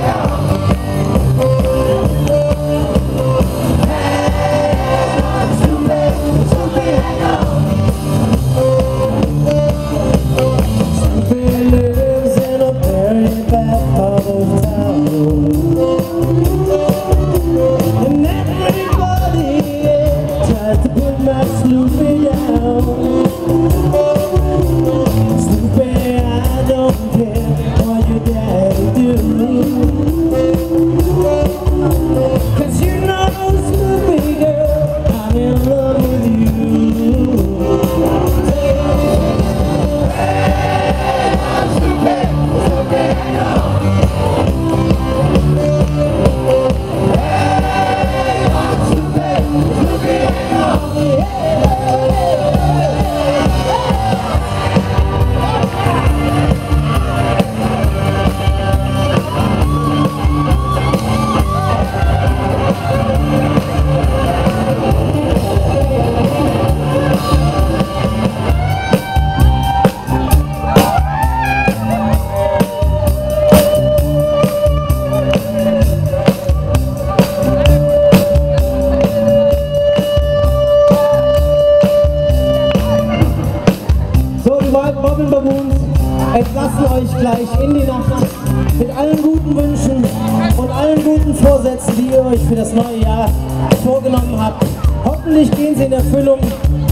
entlassen euch gleich in die Nacht mit allen guten Wünschen und allen guten Vorsätzen, die ihr euch für das neue Jahr vorgenommen habt. Hoffentlich gehen sie in Erfüllung